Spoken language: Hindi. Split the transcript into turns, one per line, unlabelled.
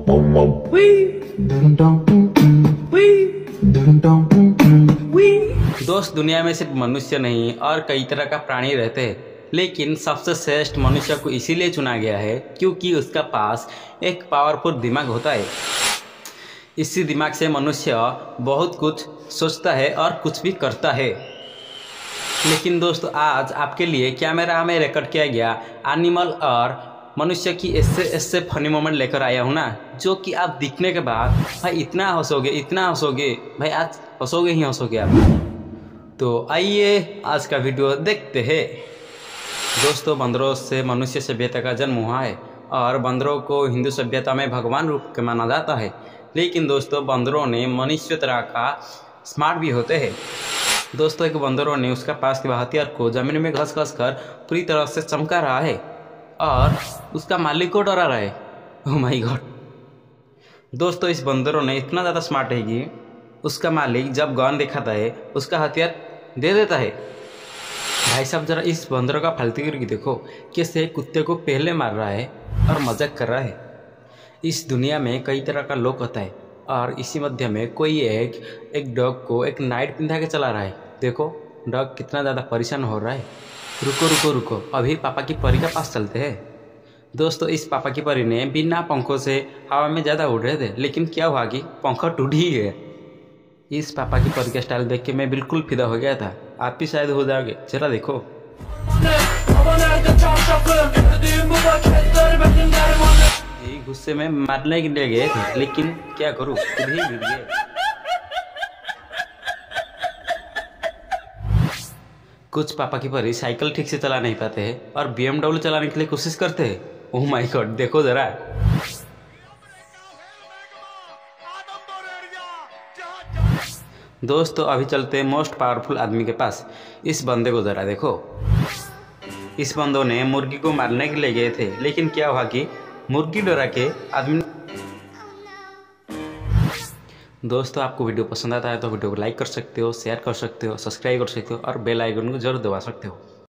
दोस्त, दुनिया में सिर्फ मनुष्य नहीं और कई तरह का प्राणी रहते हैं, लेकिन सबसे श्रेष्ठ मनुष्य को इसीलिए चुना गया है क्योंकि उसका पास एक पावरफुल दिमाग होता है। इसी दिमाग से मनुष्य बहुत कुछ सोचता है और कुछ भी करता है। लेकिन दोस्तों, आज आपके लिए कैमरा में रिकॉर्ड किया गया एनिमल और मनुष्य की ऐसे फनी मोमेंट लेकर आया हूँ ना, जो कि आप दिखने के बाद भाई इतना हंसोगे भाई, आज हंसोगे ही हंसोगे आप। तो आइए आज का वीडियो देखते हैं। दोस्तों, बंदरों से मनुष्य सभ्यता का जन्म हुआ है और बंदरों को हिंदू सभ्यता में भगवान रूप के माना जाता है। लेकिन दोस्तों, बंदरों ने मनुष्य तरह का स्मार्ट भी होते हैं। दोस्तों, एक बंदरों ने उसका पास के हथियार को जमीन में घस कर पूरी तरह से चमका रहा है और उसका मालिक को डरा रहा है। Oh my God. दोस्तों, इस बंदरों ने इतना ज़्यादा स्मार्ट है कि उसका मालिक जब गन दिखाता है उसका हथियार दे देता है। भाई साहब, जरा इस बंदरों का फालतूगिरी देखो, कैसे कुत्ते को पहले मार रहा है और मजाक कर रहा है। इस दुनिया में कई तरह का लोग होता है और इसी मध्य में कोई एक डॉग को एक नाइट पिंधा के चला रहा है। देखो डॉग कितना ज़्यादा परेशान हो रहा है। रुको, अभी पापा की परी के पास चलते हैं। दोस्तों, इस पापा की परी ने बिना पंखों से हवा में ज़्यादा उड़ रहे थे, लेकिन क्या हुआ कि पंख टूट ही गए। इस पापा की परी का स्टाइल देख के मैं बिल्कुल फिदा हो गया था। आप भी शायद हो जाओगे, जरा देखो। यही गुस्से में मारने के लिए गए थे, लेकिन क्या करूँ, खुद ही गिर गए। कुछ पापा की परी साइकिल ठीक से चला नहीं पाते हैं और BMW चलाने के लिए कोशिश करते हैं। ओह माय गॉड, देखो जरा। दोस्तों, अभी चलते हैं मोस्ट पावरफुल आदमी के पास। इस बंदे को जरा देखो। इस बंदों ने मुर्गी को मारने के लिए गए थे, लेकिन क्या हुआ कि मुर्गी डरा के आदमी। दोस्तों, आपको वीडियो पसंद आता है तो वीडियो को लाइक कर सकते हो, शेयर कर सकते हो, सब्सक्राइब कर सकते हो और बेल आइकन को जरूर दबा सकते हो।